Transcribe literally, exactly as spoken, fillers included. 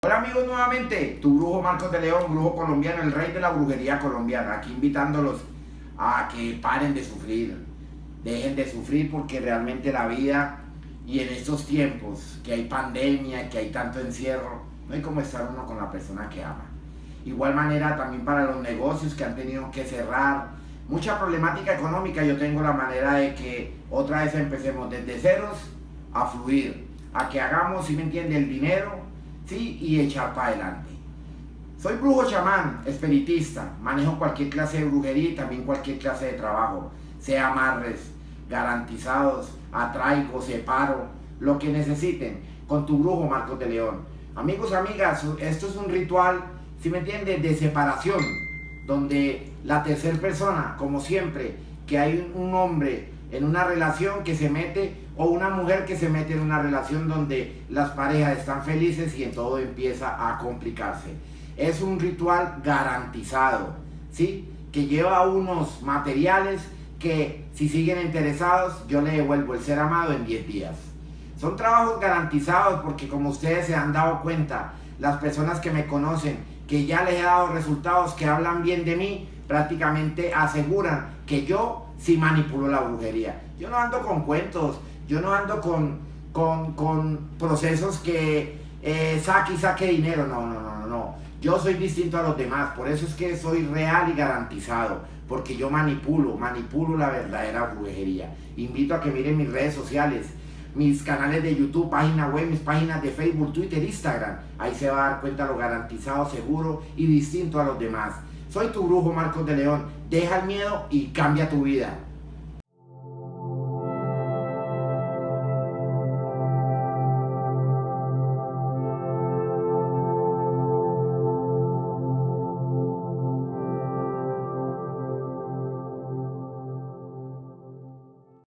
Hola amigos, nuevamente, tu brujo Marcos de León, brujo colombiano, el rey de la brujería colombiana, aquí invitándolos a que paren de sufrir, dejen de sufrir porque realmente la vida y en estos tiempos que hay pandemia, que hay tanto encierro, no hay como estar uno con la persona que ama. Igual manera también para los negocios que han tenido que cerrar, mucha problemática económica, yo tengo la manera de que otra vez empecemos desde ceros a fluir, a que hagamos, si me entiende, el dinero, sí, y echar para adelante. Soy brujo chamán, espiritista, manejo cualquier clase de brujería y también cualquier clase de trabajo, sea amarres, garantizados, atraigo, separo, lo que necesiten, con tu brujo Marcos de León. Amigos, amigas, esto es un ritual, si me entiende, de separación, donde la tercera persona, como siempre, que hay un hombre en una relación que se mete o una mujer que se mete en una relación donde las parejas están felices y en todo empieza a complicarse. Es un ritual garantizado, ¿sí? Que lleva unos materiales que si siguen interesados yo le devuelvo el ser amado en diez días. Son trabajos garantizados porque como ustedes se han dado cuenta, las personas que me conocen, que ya les he dado resultados, que hablan bien de mí, prácticamente aseguran que yo sí manipulo la brujería. Yo no ando con cuentos, yo no ando con, con, con procesos que eh, saque y saque dinero, no, no, no, no. Yo soy distinto a los demás, por eso es que soy real y garantizado, porque yo manipulo, manipulo la verdadera brujería. Invito a que miren mis redes sociales, mis canales de YouTube, página web, mis páginas de Facebook, Twitter, Instagram. Ahí se va a dar cuenta lo garantizado, seguro y distinto a los demás. Soy tu brujo Marcos de León. Deja el miedo y cambia tu vida.